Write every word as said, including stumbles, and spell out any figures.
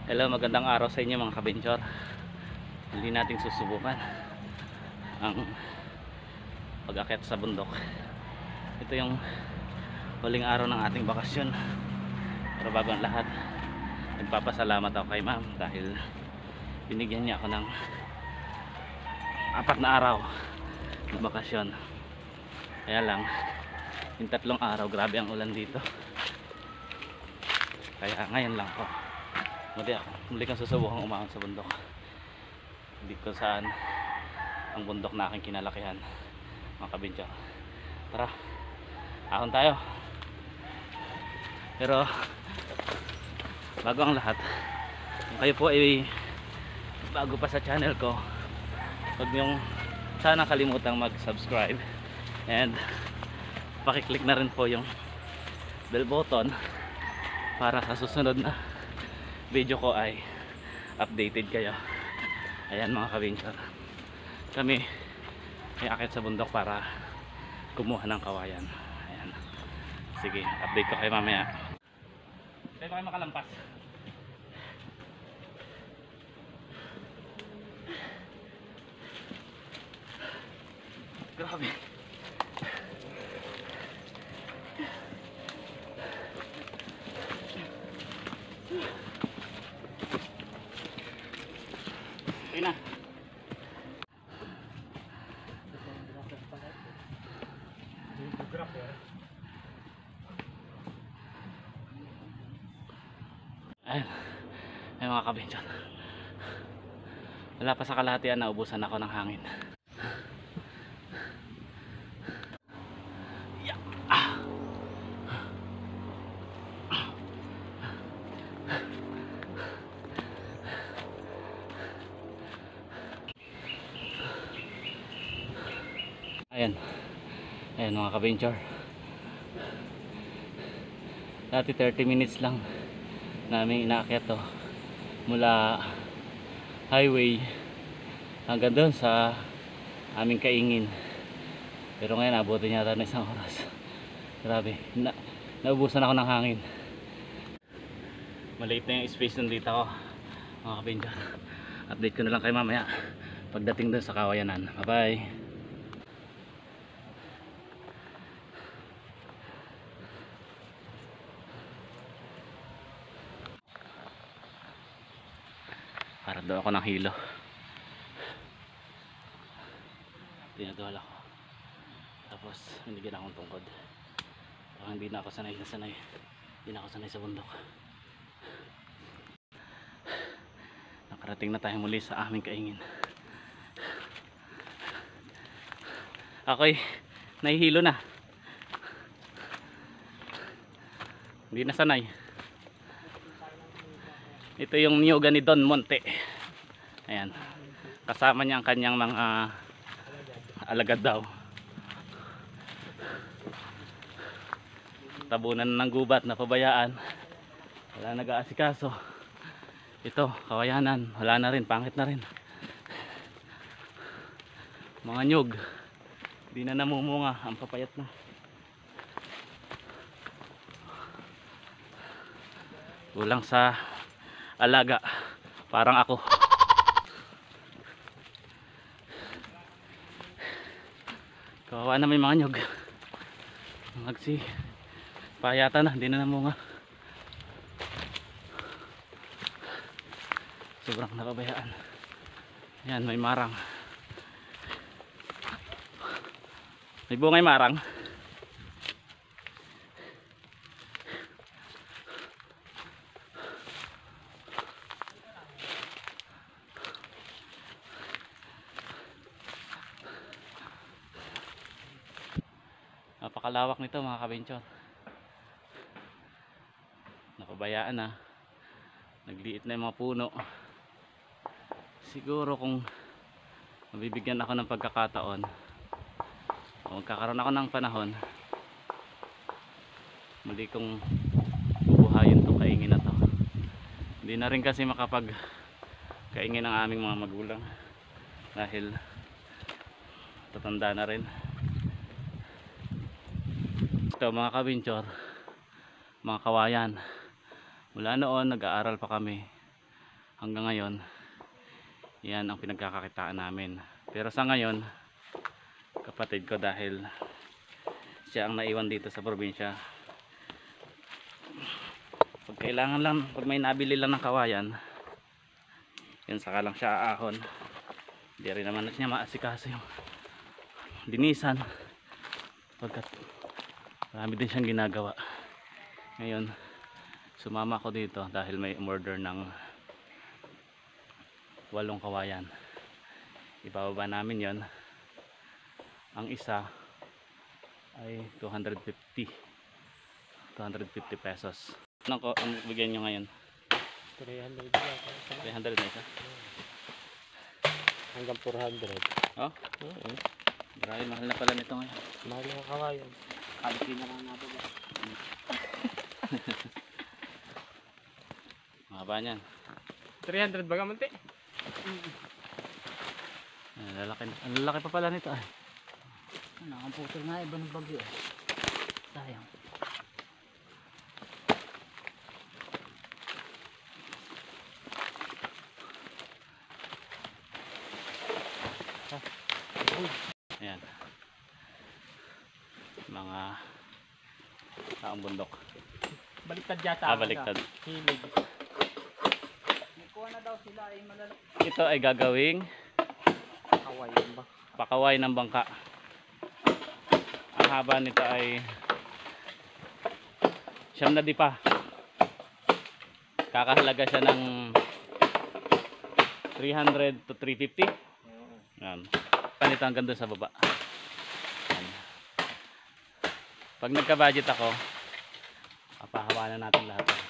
Hello, magandang araw sa inyo mga kabenchor. Hindi natin susubukan ang pag-akyat sa bundok. Ito yung huling araw ng ating bakasyon. Pero bago ang lahat, nagpapasalamat ako kay ma'am dahil binigyan niya ako ng apat na araw ng bakasyon. Kaya lang, yung tatlong araw, grabe ang ulan dito. Kaya ngayon lang ako muli ako muli kang susubukang umahon sa bundok. Hindi ko saan ang bundok na aking kinalakihan mga kabintyo. Tara, ahon tayo. Pero bago ang lahat, kung kayo po ay bago pa sa channel ko, huwag niyong sana kalimutang mag subscribe and pakiclick na rin po yung bell button para sa susunod na video ko ay updated kayo. Ayan mga kabinchor, kami ay akit sa bundok para kumuha ng kawayan. Ayan, sige, update ko kayo mamaya. Kaya ba kayo makalampas? Grabe. Okay na. Ayan. Ayan mga kabinchon, wala pa sa kalahatian, naubusan ako ng hangin. Yeah. Ah. Ayan. Ayan mga kabinchor, dati thirty minutes lang namin inaakyat to mula highway hanggang doon sa aming kaingin. Pero ngayon abutin yata na isang oras. Grabe, na, naubusan ako ng hangin. Maliit na yung space nandito ako mga kabinchor. Update ko na lang kayo mamaya pagdating doon sa kawayanan. Bye bye. Para daw ako ng hilo. Tinadol ako. Tapos binigyan akong tungkod. Parang hindi na ako sanay na sanay. Hindi na ako sanay sa bundok. Nakarating na tayo muli sa aming kaingin. Ako'y nahihilo na. Hindi na sanay. Ito yung niyuga ni Don Monte. Ayan, kasama niya ang kanyang mga alagad daw. Tabunan ng gubat na pabayaan, wala nag-aasikaso. Ito kawayanan, wala na rin, pangit na rin. Mga nyug, di na namumunga, ang papayat na. Kulang sa alaga, parang ako. Kawawa na may mga nyog. Magsi payata na, hindi na namunga. Sobrang napabayaan. Yan, may marang. May bungay marang. Napakalawak nito mga kabinchon. Napabayaan na. Nagliit na yung mga puno. Siguro kung mabibigyan ako ng pagkakataon o magkakaroon ako ng panahon, muli kong bubuhayin itong kaingin na to. Hindi na rin kasi makapag kaingin ang aming mga magulang dahil tatanda na rin. Ito mga kabinchor, mga kawayan, mula noon nag-aaral pa kami, hanggang ngayon yan ang pinagkakakitaan namin. Pero sa ngayon kapatid ko, dahil siya ang naiwan dito sa probinsya, pag kailangan lang, pag may nabili lang ng kawayan, yun saka lang siya aahon. Hindi rin naman niya maasikaso yung linisan pagkat marami din siyang ginagawa. Ngayon sumama ko dito dahil may order ng walong kawayan. Ibababa namin yon. Ang isa ay two hundred fifty pesos. Ano ko ang bigyan nyo ngayon? three hundred three hundred na isa? hanggang four hundred. Oh? Oo. Marami, mahal na pala nito ngayon. Mahal yung kawayan. Kalikin na lang natin ba? Mahaba niyan. three hundred ba kamunti? Ang lalaki, ang lalaki pa pala nito ay. Nakamputol nga iba ng bagyo eh. Sayang. Ayan. Mga taong bundok. Baliktad yata. Ah, baliktad. Hilig. May kuha na daw sila ay malalaki. Ito ay gagawing Kawayan ba? pakaway ng bangka. Ang haba nito ay siyam na di pa. Kakahalaga siya ng three hundred to three fifty. Yan. Panito hanggang doon sa baba. Yan. Pag nagka-budget ako, papahawanan natin lahat.